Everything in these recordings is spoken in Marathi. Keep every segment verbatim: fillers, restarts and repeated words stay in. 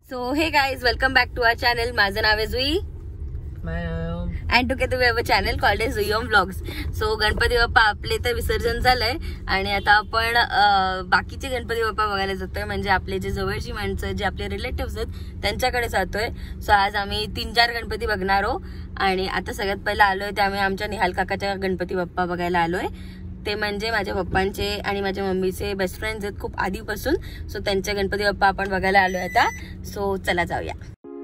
So hey guys, welcome back to our channel. माझं नाव आहे जुई and together we have a channel called as juiomvlogs. So Ganpati Bappa आपले तर विसर्जन झालंय आणि आता आपण बाकीचे गणपती बाप्पा बघायला जातोय, म्हणजे आपले जे जवळची माणसं जे आपले रिलेटिव्हज आहेत त्यांच्याकडे जातोय. सो आज आम्ही तीन चार गणपती बघणार आहोत आणि आता सगळ्यात पहिला आलोय ते आम्ही आमच्या निहाल काकाच्या गणपती बाप्पा बघायला आलोय. ते म्हणजे माझ्या पप्पांचे आणि माझ्या मम्मीचे बेस्ट फ्रेंड्स आहेत खूप आधीपासून. सो त्यांच्या गणपती बाप्पा आपण बघायला आलोय आता. सो चला जाऊया.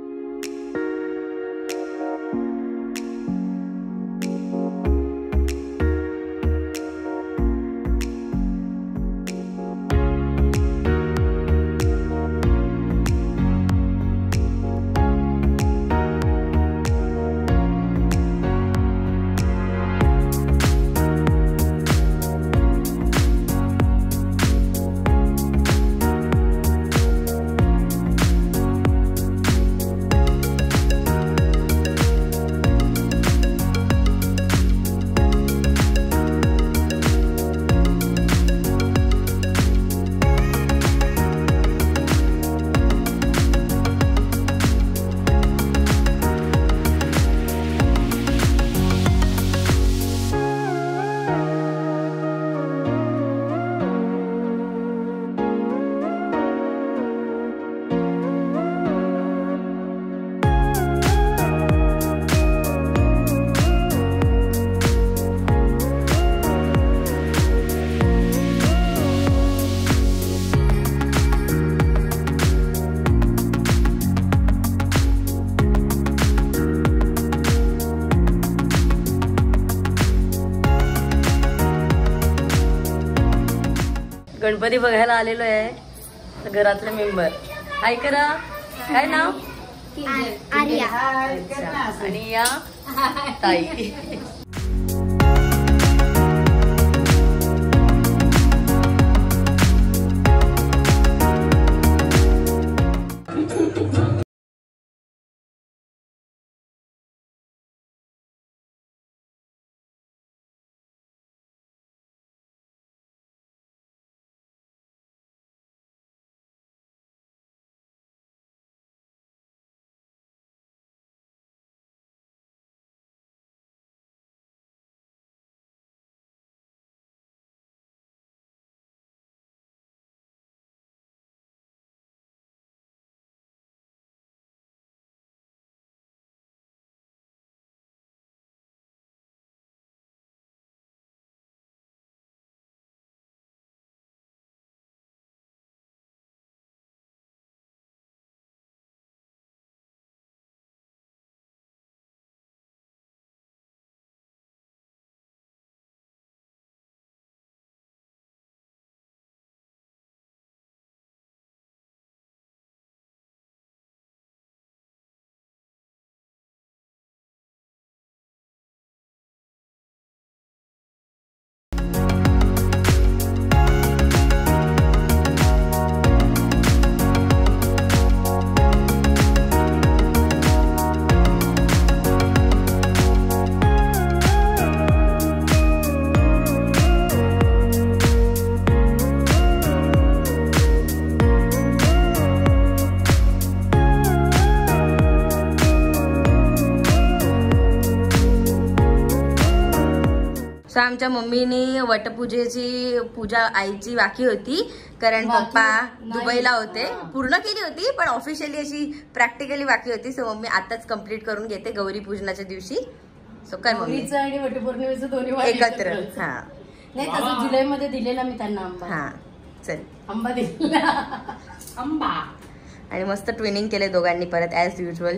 गणपती बघायला आलेलो आहे घरातले मेंबर. हाय करा. काय नाव? आर्या. आणि या ताई. आमच्या मम्मीने वटपूजेची पूजा आईची बाकी होती कारण पप्पा दुबईला होते. पूर्ण केली होती पण ऑफिशियली अशी प्रॅक्टिकली बाकी होती. सो मम्मी आताच कम्प्लीट करून घेते गौरी पूजनाच्या दिवशी. सो काय मम्मीचं आणि वटपौर्णिमेचं दोन्ही एकत्र. हा नाही तसं जुलै मध्ये दिलेला मी त्यांना आंबा. हा चल आंबा दिलेला. आंबा आणि मस्त ट्विनिंग केले दोघांनी परत ऍज युजल.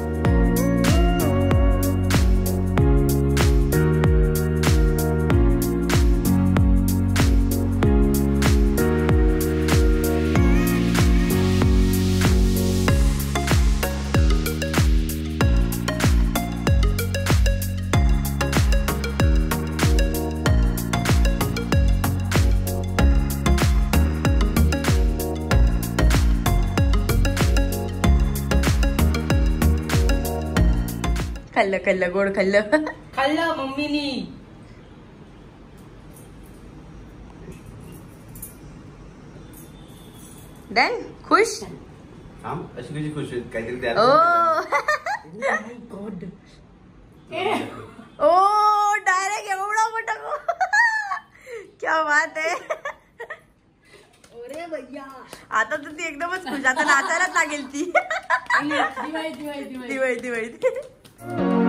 खाल्लं खाल्लं गोड खाल्लं खाल्लं मम्मीनी. डन. खुश. अशी कशी खुश आहेत काहीतरी तयार ओ डायरेक्ट एवढा मोठा क्या बात आहे. आता तर ती एकदमच खुश, आता नाचायलाच लागेल ती. दिवाळी दिवाळी दिवाळी दिवाळी